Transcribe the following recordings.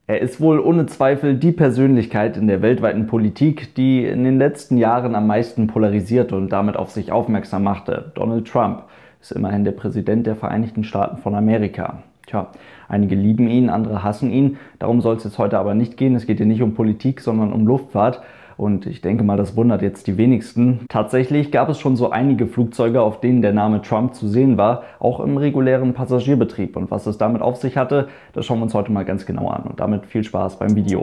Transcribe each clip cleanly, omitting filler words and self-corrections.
Er ist wohl ohne Zweifel die Persönlichkeit in der weltweiten Politik, die in den letzten Jahren am meisten polarisiert und damit auf sich aufmerksam machte. Donald Trump ist immerhin der Präsident der Vereinigten Staaten von Amerika. Tja, einige lieben ihn, andere hassen ihn. Darum soll es jetzt heute aber nicht gehen. Es geht hier nicht um Politik, sondern um Luftfahrt. Und ich denke mal, das wundert jetzt die wenigsten. Tatsächlich gab es schon so einige Flugzeuge, auf denen der Name Trump zu sehen war, auch im regulären Passagierbetrieb. Und was es damit auf sich hatte, das schauen wir uns heute mal ganz genau an. Und damit viel Spaß beim Video.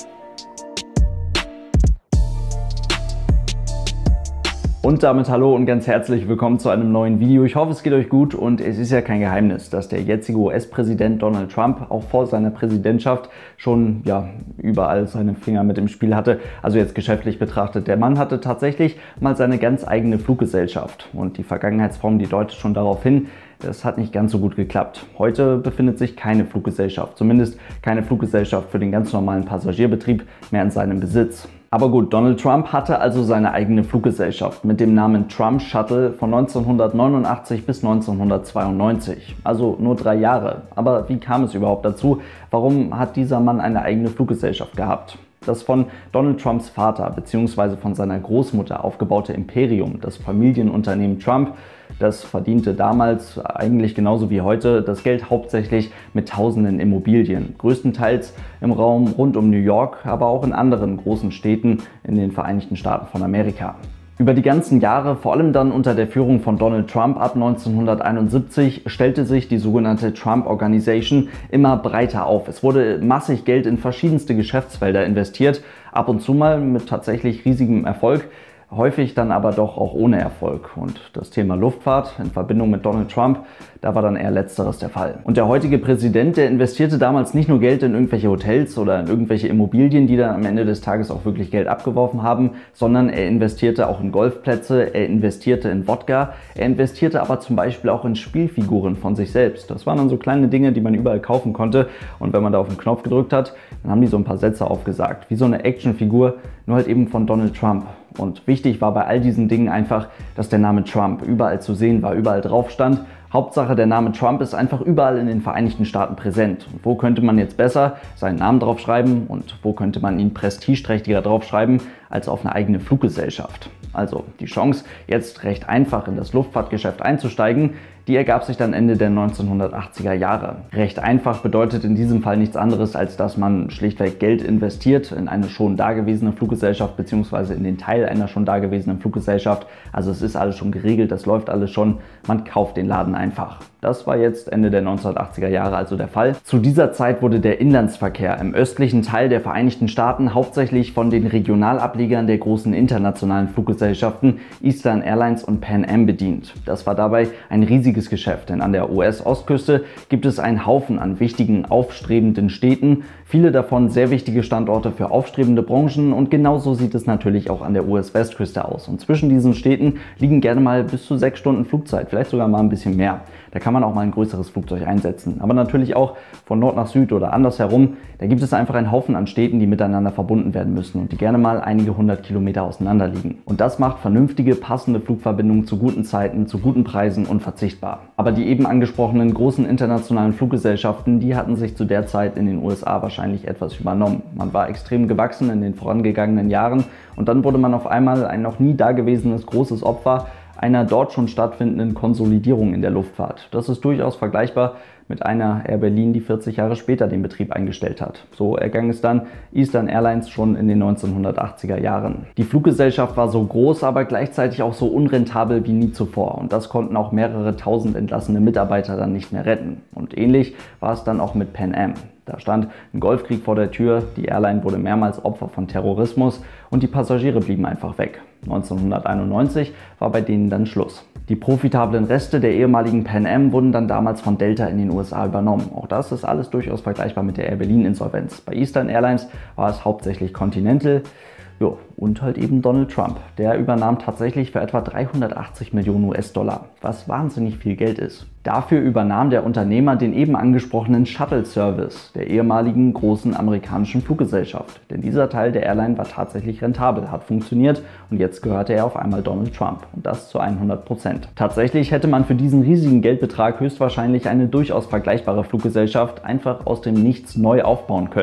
Und damit hallo und ganz herzlich willkommen zu einem neuen Video. Ich hoffe, es geht euch gut und es ist ja kein Geheimnis, dass der jetzige US-Präsident Donald Trump auch vor seiner Präsidentschaft schon überall seine Finger mit im Spiel hatte. Also jetzt geschäftlich betrachtet. Der Mann hatte tatsächlich mal seine ganz eigene Fluggesellschaft und die Vergangenheitsform, die deutet schon darauf hin, das hat nicht ganz so gut geklappt. Heute befindet sich keine Fluggesellschaft, zumindest keine Fluggesellschaft für den ganz normalen Passagierbetrieb mehr in seinem Besitz. Aber gut, Donald Trump hatte also seine eigene Fluggesellschaft mit dem Namen Trump Shuttle von 1989 bis 1992. Also nur 3 Jahre. Aber wie kam es überhaupt dazu? Warum hat dieser Mann eine eigene Fluggesellschaft gehabt? Das von Donald Trumps Vater bzw. von seiner Großmutter aufgebaute Imperium, das Familienunternehmen Trump, das verdiente damals eigentlich genauso wie heute das Geld hauptsächlich mit tausenden Immobilien, größtenteils im Raum rund um New York, aber auch in anderen großen Städten in den Vereinigten Staaten von Amerika. Über die ganzen Jahre, vor allem dann unter der Führung von Donald Trump ab 1971, stellte sich die sogenannte Trump Organization immer breiter auf. Es wurde massig Geld in verschiedenste Geschäftsfelder investiert, ab und zu mal mit tatsächlich riesigem Erfolg. Häufig dann aber doch auch ohne Erfolg. Und das Thema Luftfahrt in Verbindung mit Donald Trump, da war dann eher Letzteres der Fall. Und der heutige Präsident, der investierte damals nicht nur Geld in irgendwelche Hotels oder in irgendwelche Immobilien, die dann am Ende des Tages auch wirklich Geld abgeworfen haben, sondern er investierte auch in Golfplätze, er investierte in Wodka, er investierte aber zum Beispiel auch in Spielfiguren von sich selbst. Das waren dann so kleine Dinge, die man überall kaufen konnte. Und wenn man da auf den Knopf gedrückt hat, dann haben die so ein paar Sätze aufgesagt. Wie so eine Actionfigur, nur halt eben von Donald Trump. Und wichtig war bei all diesen Dingen einfach, dass der Name Trump überall zu sehen war, überall drauf stand. Hauptsache, der Name Trump ist einfach überall in den Vereinigten Staaten präsent. Und wo könnte man jetzt besser seinen Namen draufschreiben und wo könnte man ihn prestigeträchtiger draufschreiben als auf eine eigene Fluggesellschaft? Also die Chance, jetzt recht einfach in das Luftfahrtgeschäft einzusteigen, die ergab sich dann Ende der 1980er Jahre. Recht einfach bedeutet in diesem Fall nichts anderes, als dass man schlichtweg Geld investiert in eine schon dagewesene Fluggesellschaft bzw. in den Teil einer schon dagewesenen Fluggesellschaft. Also es ist alles schon geregelt, das läuft alles schon, man kauft den Laden einfach. Das war jetzt Ende der 1980er Jahre also der Fall. Zu dieser Zeit wurde der Inlandsverkehr im östlichen Teil der Vereinigten Staaten hauptsächlich von den Regionalablegern der großen internationalen Fluggesellschaften Eastern Airlines und Pan Am bedient. Das war dabei ein riesiges Geschäft, denn an der US-Ostküste gibt es einen Haufen an wichtigen, aufstrebenden Städten, viele davon sehr wichtige Standorte für aufstrebende Branchen und genauso sieht es natürlich auch an der US-Westküste aus. Und zwischen diesen Städten liegen gerne mal bis zu 6 Stunden Flugzeit, vielleicht sogar mal ein bisschen mehr. Da kann man auch mal ein größeres Flugzeug einsetzen. Aber natürlich auch von Nord nach Süd oder andersherum. Da gibt es einfach einen Haufen an Städten, die miteinander verbunden werden müssen und die gerne mal einige 100 Kilometer auseinander liegen. Und das macht vernünftige, passende Flugverbindungen zu guten Zeiten, zu guten Preisen unverzichtbar. Aber die eben angesprochenen großen internationalen Fluggesellschaften, die hatten sich zu der Zeit in den USA wahrscheinlich etwas übernommen. Man war extrem gewachsen in den vorangegangenen Jahren und dann wurde man auf einmal ein noch nie dagewesenes großes Opfer einer dort schon stattfindenden Konsolidierung in der Luftfahrt. Das ist durchaus vergleichbar mit einer Air Berlin, die 40 Jahre später den Betrieb eingestellt hat. So erging es dann Eastern Airlines schon in den 1980er Jahren. Die Fluggesellschaft war so groß, aber gleichzeitig auch so unrentabel wie nie zuvor. Und das konnten auch mehrere tausend entlassene Mitarbeiter dann nicht mehr retten. Und ähnlich war es dann auch mit Pan Am. Da stand ein Golfkrieg vor der Tür, die Airline wurde mehrmals Opfer von Terrorismus und die Passagiere blieben einfach weg. 1991 war bei denen dann Schluss. Die profitablen Reste der ehemaligen Pan Am wurden dann damals von Delta in den USA übernommen. Auch das ist alles durchaus vergleichbar mit der Air Berlin Insolvenz. Bei Eastern Airlines war es hauptsächlich Continental. Jo, und halt eben Donald Trump. Der übernahm tatsächlich für etwa 380 Millionen US-Dollar, was wahnsinnig viel Geld ist. Dafür übernahm der Unternehmer den eben angesprochenen Shuttle-Service der ehemaligen großen amerikanischen Fluggesellschaft. Denn dieser Teil der Airline war tatsächlich rentabel, hat funktioniert und jetzt gehörte er auf einmal Donald Trump. Und das zu 100%. Tatsächlich hätte man für diesen riesigen Geldbetrag höchstwahrscheinlich eine durchaus vergleichbare Fluggesellschaft einfach aus dem Nichts neu aufbauen können.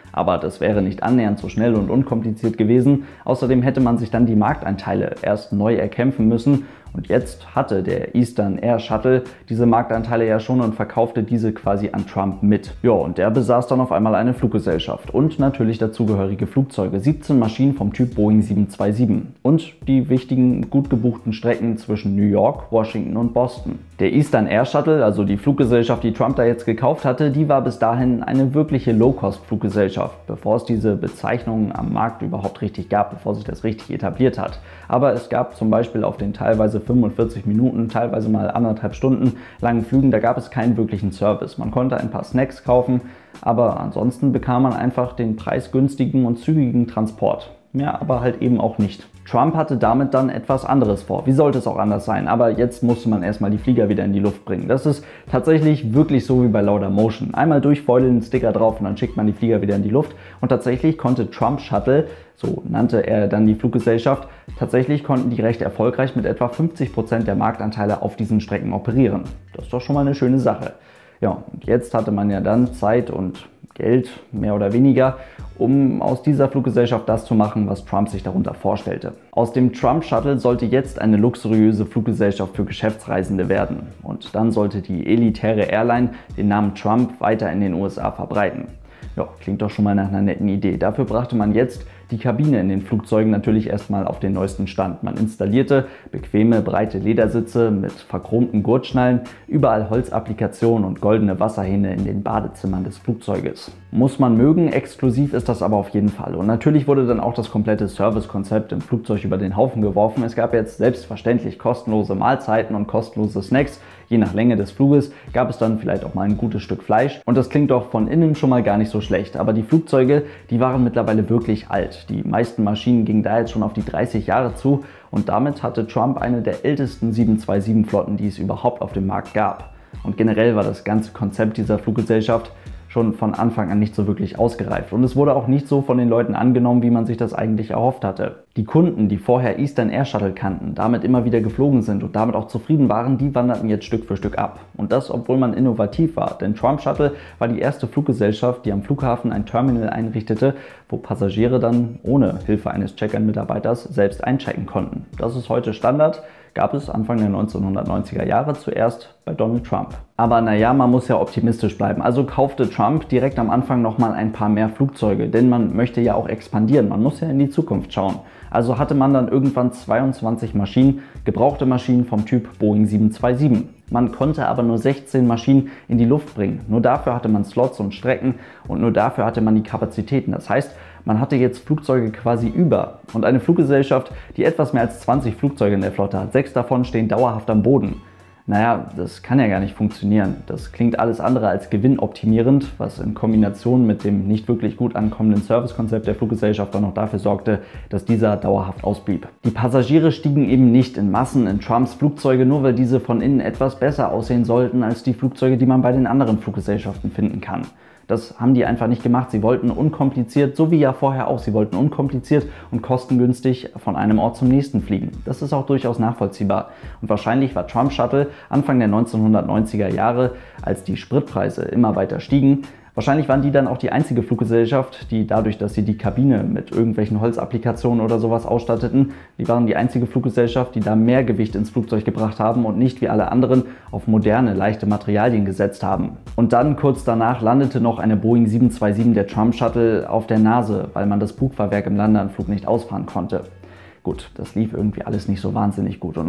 Aber das wäre nicht annähernd so schnell und unkompliziert gewesen. Außerdem hätte man sich dann die Markteinteile erst neu erkämpfen müssen. Und jetzt hatte der Eastern Air Shuttle diese Marktanteile ja schon und verkaufte diese quasi an Trump mit. Ja, und der besaß dann auf einmal eine Fluggesellschaft und natürlich dazugehörige Flugzeuge. 17 Maschinen vom Typ Boeing 727 und die wichtigen, gut gebuchten Strecken zwischen New York, Washington und Boston. Der Eastern Air Shuttle, also die Fluggesellschaft, die Trump da jetzt gekauft hatte, die war bis dahin eine wirkliche Low-Cost-Fluggesellschaft, bevor es diese Bezeichnung am Markt überhaupt richtig gab, bevor sich das richtig etabliert hat. Aber es gab zum Beispiel auf den teilweise 45 Minuten, teilweise mal 1,5 Stunden langen Flügen, da gab es keinen wirklichen Service. Man konnte ein paar Snacks kaufen, aber ansonsten bekam man einfach den preisgünstigen und zügigen Transport. Ja, aber halt eben auch nicht. Trump hatte damit dann etwas anderes vor. Wie sollte es auch anders sein? Aber jetzt musste man erstmal die Flieger wieder in die Luft bringen. Das ist tatsächlich wirklich so wie bei Laudamotion. Einmal durchfeulen, den Sticker drauf und dann schickt man die Flieger wieder in die Luft. Und tatsächlich konnte Trump Shuttle, so nannte er dann die Fluggesellschaft, tatsächlich konnten die recht erfolgreich mit etwa 50% der Marktanteile auf diesen Strecken operieren. Das ist doch schon mal eine schöne Sache. Ja, und jetzt hatte man ja dann Zeit und Geld, mehr oder weniger, um aus dieser Fluggesellschaft das zu machen, was Trump sich darunter vorstellte. Aus dem Trump Shuttle sollte jetzt eine luxuriöse Fluggesellschaft für Geschäftsreisende werden. Und dann sollte die elitäre Airline den Namen Trump weiter in den USA verbreiten. Ja, klingt doch schon mal nach einer netten Idee. Dafür brachte man jetzt die Kabine in den Flugzeugen natürlich erstmal auf den neuesten Stand. Man installierte bequeme, breite Ledersitze mit verchromten Gurtschnallen, überall Holzapplikationen und goldene Wasserhähne in den Badezimmern des Flugzeuges. Muss man mögen, exklusiv ist das aber auf jeden Fall. Und natürlich wurde dann auch das komplette Servicekonzept im Flugzeug über den Haufen geworfen. Es gab jetzt selbstverständlich kostenlose Mahlzeiten und kostenlose Snacks. Je nach Länge des Fluges gab es dann vielleicht auch mal ein gutes Stück Fleisch. Und das klingt doch von innen schon mal gar nicht so schlecht. Aber die Flugzeuge, die waren mittlerweile wirklich alt. Die meisten Maschinen gingen da jetzt schon auf die 30 Jahre zu und damit hatte Trump eine der ältesten 727-Flotten, die es überhaupt auf dem Markt gab. Und generell war das ganze Konzept dieser Fluggesellschaft schon von Anfang an nicht so wirklich ausgereift. Und es wurde auch nicht so von den Leuten angenommen, wie man sich das eigentlich erhofft hatte. Die Kunden, die vorher Eastern Air Shuttle kannten, damit immer wieder geflogen sind und damit auch zufrieden waren, die wanderten jetzt Stück für Stück ab. Und das, obwohl man innovativ war. Denn Trump Shuttle war die erste Fluggesellschaft, die am Flughafen ein Terminal einrichtete, wo Passagiere dann ohne Hilfe eines Check-in-Mitarbeiters selbst einchecken konnten. Das ist heute Standard. Gab es Anfang der 1990er Jahre zuerst bei Donald Trump. Aber naja, man muss ja optimistisch bleiben. Also kaufte Trump direkt am Anfang nochmal ein paar mehr Flugzeuge, denn man möchte ja auch expandieren. Man muss ja in die Zukunft schauen. Also hatte man dann irgendwann 22 Maschinen, gebrauchte Maschinen vom Typ Boeing 727. Man konnte aber nur 16 Maschinen in die Luft bringen. Nur dafür hatte man Slots und Strecken und nur dafür hatte man die Kapazitäten. Das heißt, man hatte jetzt Flugzeuge quasi über. Und eine Fluggesellschaft, die etwas mehr als 20 Flugzeuge in der Flotte hat, 6 davon stehen dauerhaft am Boden. Naja, das kann ja gar nicht funktionieren. Das klingt alles andere als gewinnoptimierend, was in Kombination mit dem nicht wirklich gut ankommenden Servicekonzept der Fluggesellschaft dann noch dafür sorgte, dass dieser dauerhaft ausblieb. Die Passagiere stiegen eben nicht in Massen in Trumps Flugzeuge, nur weil diese von innen etwas besser aussehen sollten als die Flugzeuge, die man bei den anderen Fluggesellschaften finden kann. Das haben die einfach nicht gemacht. Sie wollten unkompliziert, so wie ja vorher auch, sie wollten unkompliziert und kostengünstig von einem Ort zum nächsten fliegen. Das ist auch durchaus nachvollziehbar. Und wahrscheinlich war Trump Shuttle Anfang der 1990er Jahre, als die Spritpreise immer weiter stiegen, wahrscheinlich waren die dann auch die einzige Fluggesellschaft, die dadurch, dass sie die Kabine mit irgendwelchen Holzapplikationen oder sowas ausstatteten, die waren die einzige Fluggesellschaft, die da mehr Gewicht ins Flugzeug gebracht haben und nicht wie alle anderen auf moderne, leichte Materialien gesetzt haben. Und dann kurz danach landete noch eine Boeing 727 der Trump Shuttle auf der Nase, weil man das Bugfahrwerk im Landeanflug nicht ausfahren konnte. Gut, das lief irgendwie alles nicht so wahnsinnig gut und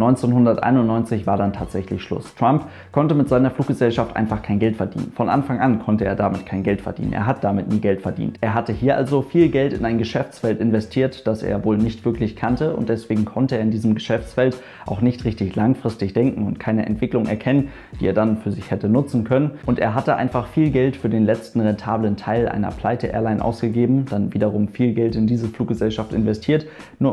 1991 war dann tatsächlich Schluss. Trump konnte mit seiner Fluggesellschaft einfach kein Geld verdienen. Von Anfang an konnte er damit kein Geld verdienen. Er hat damit nie Geld verdient. Er hatte hier also viel Geld in ein Geschäftsfeld investiert, das er wohl nicht wirklich kannte und deswegen konnte er in diesem Geschäftsfeld auch nicht richtig langfristig denken und keine Entwicklung erkennen, die er dann für sich hätte nutzen können. Und er hatte einfach viel Geld für den letzten rentablen Teil einer Pleite-Airline ausgegeben, dann wiederum viel Geld in diese Fluggesellschaft investiert, nur um diese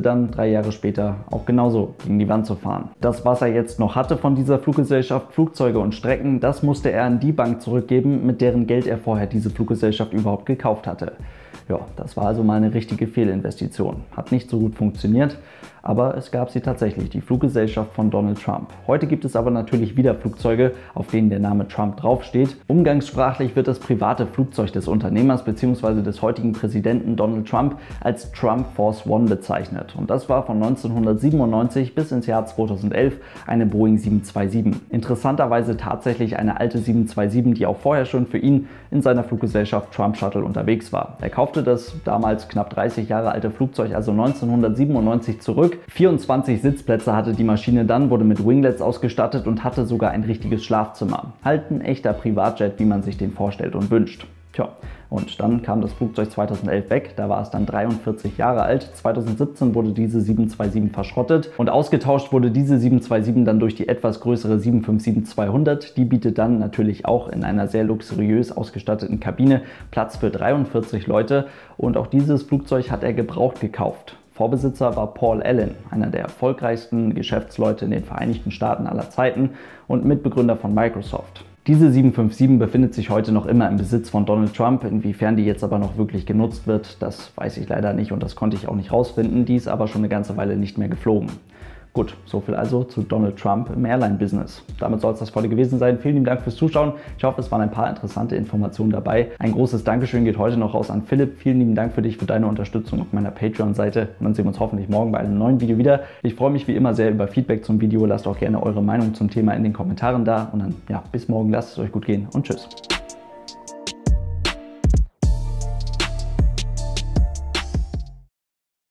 dann 3 Jahre später auch genauso gegen die Wand zu fahren. Das, was er jetzt noch hatte von dieser Fluggesellschaft, Flugzeuge und Strecken, das musste er an die Bank zurückgeben, mit deren Geld er vorher diese Fluggesellschaft überhaupt gekauft hatte. Ja, das war also mal eine richtige Fehlinvestition. Hat nicht so gut funktioniert, aber es gab sie tatsächlich, die Fluggesellschaft von Donald Trump. Heute gibt es aber natürlich wieder Flugzeuge, auf denen der Name Trump draufsteht. Umgangssprachlich wird das private Flugzeug des Unternehmers bzw. des heutigen Präsidenten Donald Trump als Trump Force One bezeichnet. Und das war von 1997 bis ins Jahr 2011 eine Boeing 727. Interessanterweise tatsächlich eine alte 727, die auch vorher schon für ihn in seiner Fluggesellschaft Trump Shuttle unterwegs war. Er kaufte das damals knapp 30 Jahre alte Flugzeug also 1997 zurück. 24 Sitzplätze hatte die Maschine dann, wurde mit Winglets ausgestattet und hatte sogar ein richtiges Schlafzimmer. Halt ein echter Privatjet, wie man sich den vorstellt und wünscht. Tja, und dann kam das Flugzeug 2011 weg, da war es dann 43 Jahre alt. 2017 wurde diese 727 verschrottet und ausgetauscht wurde diese 727 dann durch die etwas größere 757-200. Die bietet dann natürlich auch in einer sehr luxuriös ausgestatteten Kabine Platz für 43 Leute und auch dieses Flugzeug hat er gebraucht gekauft. Vorbesitzer war Paul Allen, einer der erfolgreichsten Geschäftsleute in den Vereinigten Staaten aller Zeiten und Mitbegründer von Microsoft. Diese 757 befindet sich heute noch immer im Besitz von Donald Trump. Inwiefern die jetzt aber noch wirklich genutzt wird, das weiß ich leider nicht und das konnte ich auch nicht rausfinden. Die ist aber schon eine ganze Weile nicht mehr geflogen. Gut, soviel also zu Donald Trump im Airline-Business. Damit soll es das für heute gewesen sein. Vielen lieben Dank fürs Zuschauen. Ich hoffe, es waren ein paar interessante Informationen dabei. Ein großes Dankeschön geht heute noch raus an Philipp. Vielen lieben Dank für dich, für deine Unterstützung auf meiner Patreon-Seite. Und dann sehen wir uns hoffentlich morgen bei einem neuen Video wieder. Ich freue mich wie immer sehr über Feedback zum Video. Lasst auch gerne eure Meinung zum Thema in den Kommentaren da. Und dann, ja, bis morgen. Lasst es euch gut gehen und tschüss.